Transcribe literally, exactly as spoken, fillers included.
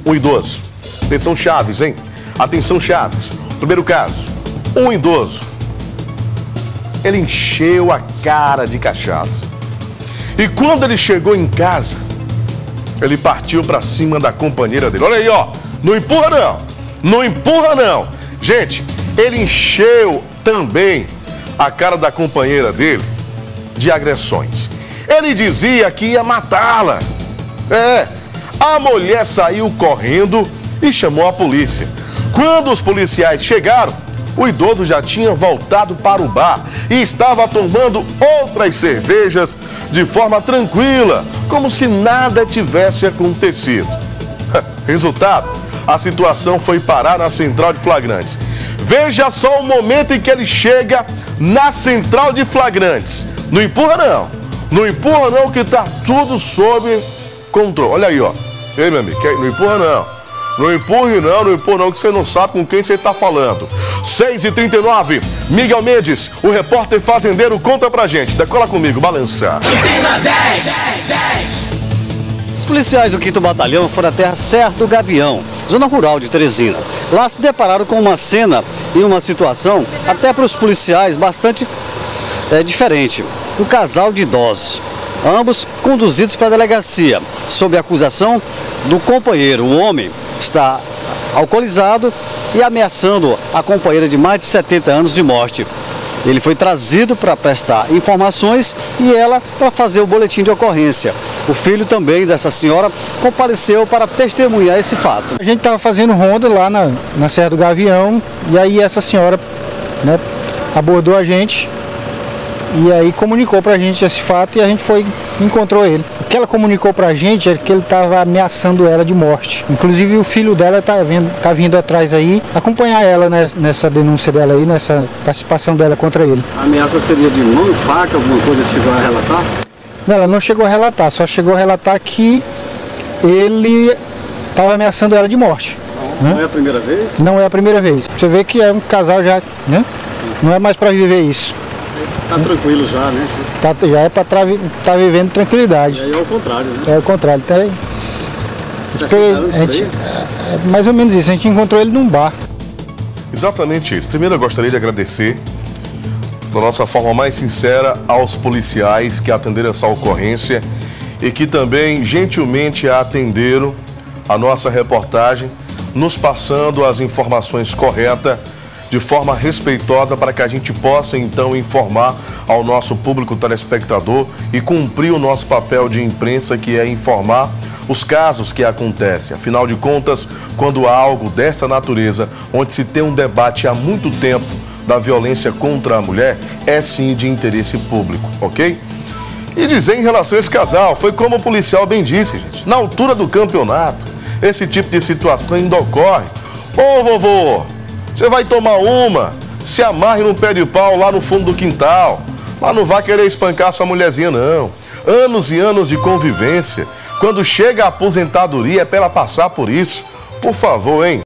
um idoso. Atenção Chaves, hein? Atenção Chaves. Primeiro caso, um idoso. Ele encheu a cara de cachaça. E quando ele chegou em casa, ele partiu pra cima da companheira dele. Olha aí, ó. Não empurra não. Não empurra não. Gente, ele encheu também a cara da companheira dele de agressões. Ele dizia que ia matá-la. É, a mulher saiu correndo e chamou a polícia. Quando os policiais chegaram, o idoso já tinha voltado para o bar e estava tomando outras cervejas de forma tranquila, como se nada tivesse acontecido. Resultado, a situação foi parar na central de flagrantes. Veja só o momento em que ele chega na central de flagrantes. Não empurra não, não empurra não que tá tudo sob controle. Olha aí, ó. Ei, meu amigo, não empurra não. Não empurre não, não empurre não, que você não sabe com quem você está falando. seis e trinta e nove, Miguel Mendes, o repórter fazendeiro, conta pra gente. Decola comigo, balança. Os policiais do quinto Batalhão foram até a Serra do Gavião, zona rural de Teresina. Lá se depararam com uma cena e uma situação, até para os policiais, bastante é, diferente. Um casal de idosos, ambos conduzidos para a delegacia, sob a acusação do companheiro. O homem está alcoolizado e ameaçando a companheira de mais de setenta anos de morte. Ele foi trazido para prestar informações e ela para fazer o boletim de ocorrência. O filho também dessa senhora compareceu para testemunhar esse fato. A gente estava fazendo ronda lá na, na Serra do Gavião e aí essa senhora, né, abordou a gente e aí comunicou pra gente esse fato e a gente foi, encontrou ele. O que ela comunicou pra gente é que ele estava ameaçando ela de morte. Inclusive o filho dela tá vindo, tá vindo atrás aí, acompanhar ela nessa denúncia dela aí, nessa participação dela contra ele. A ameaça seria de mão, faca, alguma coisa que chegou a relatar? Não, ela não chegou a relatar, só chegou a relatar que ele estava ameaçando ela de morte. Não, não é a primeira vez? Não é a primeira vez. Você vê que é um casal já, né? Não é mais para viver isso. Tá tranquilo já, né? Tá, já é para estar tá vivendo tranquilidade. E aí é o contrário, né? É o contrário. Então, depois, a gente, é mais ou menos isso, a gente encontrou ele num bar. Exatamente isso. Primeiro eu gostaria de agradecer, da nossa forma mais sincera, aos policiais que atenderam essa ocorrência e que também gentilmente atenderam a nossa reportagem, nos passando as informações corretas de forma respeitosa para que a gente possa então informar ao nosso público telespectador e cumprir o nosso papel de imprensa, que é informar os casos que acontecem. Afinal de contas, quando há algo dessa natureza, onde se tem um debate há muito tempo da violência contra a mulher, é sim de interesse público, ok? E dizer em relação a esse casal, foi como o policial bem disse, gente, na altura do campeonato, esse tipo de situação ainda ocorre. Ô vovô, você vai tomar uma, se amarre num pé de pau lá no fundo do quintal. Mas não vai querer espancar sua mulherzinha, não. Anos e anos de convivência. Quando chega a aposentadoria é para ela passar por isso. Por favor, hein?